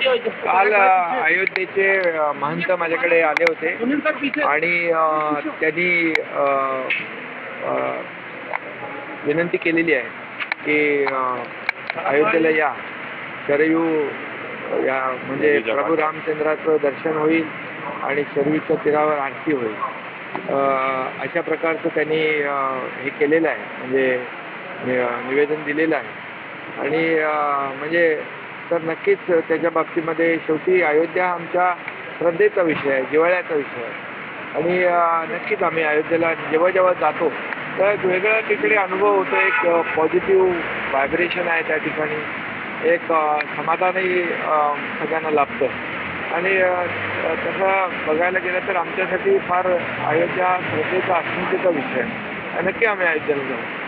काल अयोध्येचे महंत माझ्याकडे आले होते आणि त्यांनी विनंती केलेली आहे की अयोध्येला या, सरयू या म्हणजे प्रभू रामचंद्राचं दर्शन होईल आणि शरयूच्या तीरावर आरती होईल. अशा प्रकारचं त्यांनी हे केलेलं आहे, म्हणजे निवेदन दिलेलं आहे. आणि म्हणजे तर नक्कीच त्याच्या बाबतीमध्ये शेवटी अयोध्या आमच्या श्रद्धेचा विषय आहे, जिव्हाळ्याचा विषय आहे. आणि नक्कीच आम्ही अयोध्येला जेव्हा जेव्हा जातो तर एक वेगळा तिकडे अनुभव होतो, एक पॉझिटिव्ह व्हायब्रेशन आहे त्या ठिकाणी, एक समाधानही सगळ्यांना लाभतं. आणि तसं बघायला गेलं तर आमच्यासाठी फार अयोध्या श्रद्धेचा अस्मितेचा विषय आहे. नक्की आम्ही अयोध्येला जाऊ.